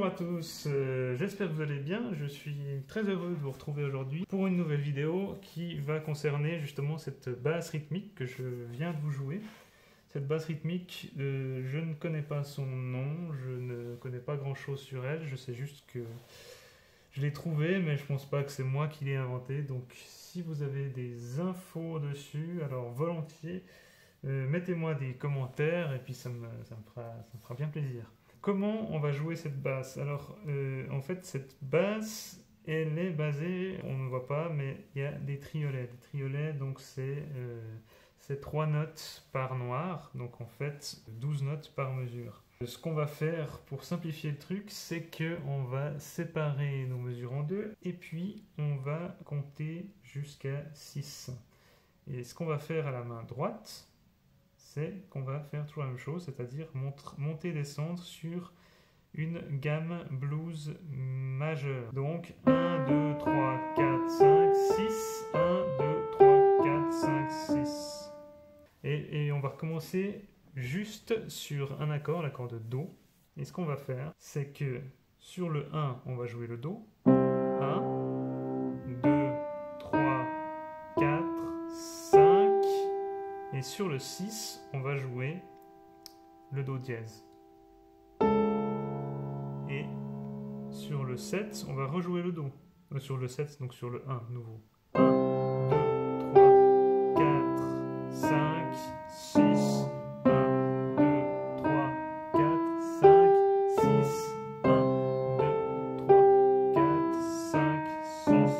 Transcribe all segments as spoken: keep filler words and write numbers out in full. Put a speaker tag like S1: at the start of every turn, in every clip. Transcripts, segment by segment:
S1: à tous, euh, j'espère que vous allez bien. Je suis très heureux de vous retrouver aujourd'hui pour une nouvelle vidéo qui va concerner justement cette basse rythmique que je viens de vous jouer. Cette basse rythmique, euh, je ne connais pas son nom, je ne connais pas grand chose sur elle, je sais juste que je l'ai trouvée, mais je pense pas que c'est moi qui l'ai inventée. Donc si vous avez des infos dessus, alors volontiers, euh, mettez-moi des commentaires et puis ça me, ça me fera, ça me fera bien plaisir. Comment on va jouer cette basse? Alors, euh, en fait, cette basse, elle est basée, on ne voit pas, mais il y a des triolets. Des triolets, donc c'est euh, trois notes par noir, donc en fait douze notes par mesure. Ce qu'on va faire pour simplifier le truc, c'est qu'on va séparer nos mesures en deux, et puis on va compter jusqu'à six. Et ce qu'on va faire à la main droite, c'est qu'on va faire toujours la même chose, c'est-à-dire monter et descendre sur une gamme blues majeure. Donc un, deux, trois, quatre, cinq, six, un, deux, trois, quatre, cinq, six. Et, et on va recommencer juste sur un accord, l'accord de Do. Et ce qu'on va faire, c'est que sur le un, on va jouer le Do. un, deux, trois, quatre, cinq. Et sur le six, on va jouer le Do dièse. Et sur le sept, on va rejouer le Do. Euh, sur le sept, donc sur le un, nouveau. un, deux, trois, quatre, cinq, six. un, deux, trois, quatre, cinq, six. un, deux, trois, quatre, cinq, six.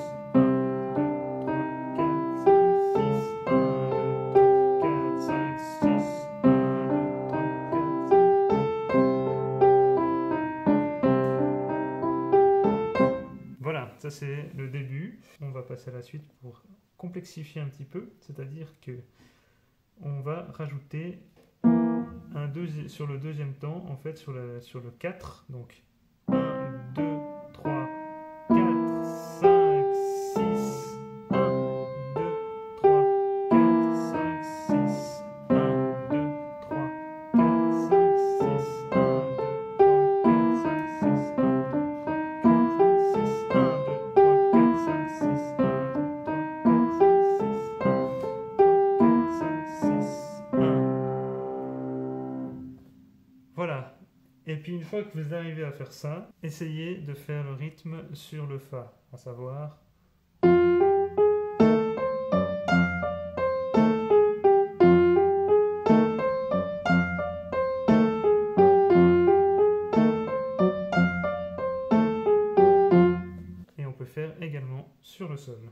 S1: Voilà, ça c'est le début. On va passer à la suite pour complexifier un petit peu, c'est-à-dire que on va rajouter un deuxi- sur le deuxième temps, en fait sur, la, sur le quatre, donc un, deux, trois, quatre, cinq, six, un, deux, trois, quatre, cinq, six, un, deux, trois, quatre, cinq, six, un, deux, trois, quatre, cinq, six, un, voilà. Et puis une fois que vous arrivez à faire ça, essayez de faire le rythme sur le Fa, à savoir... Et on peut faire également sur le Sol.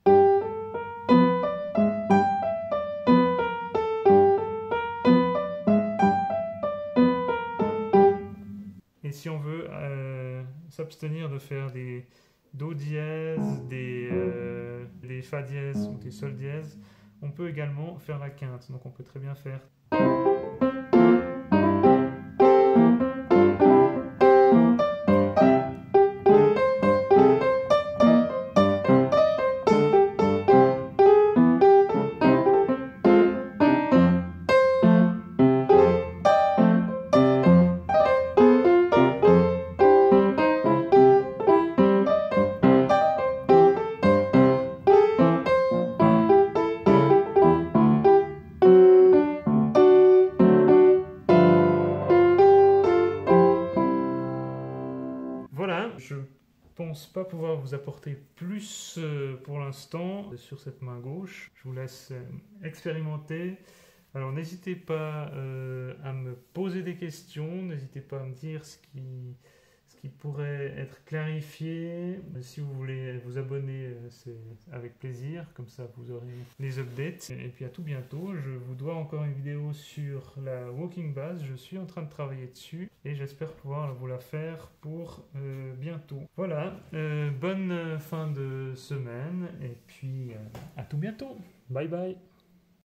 S1: Et si on veut euh, s'abstenir de faire des Do dièse, des, euh, des Fa dièse ou des Sol dièse, on peut également faire la quinte. Donc on peut très bien faire... Voilà, je pense pas pouvoir vous apporter plus euh, pour l'instant sur cette main gauche. Je vous laisse euh, expérimenter. Alors n'hésitez pas euh, à me poser des questions, n'hésitez pas à me dire ce qui, ce qui pourrait être clarifié. Si vous voulez vous abonner, euh, c'est avec plaisir, comme ça vous aurez les updates. Et puis à tout bientôt, je vous dois encore une vidéo sur la walking bass, je suis en train de travailler dessus et j'espère pouvoir vous la faire pour euh, bientôt. Voilà, euh, bonne fin de semaine et puis euh, à tout bientôt. Bye bye.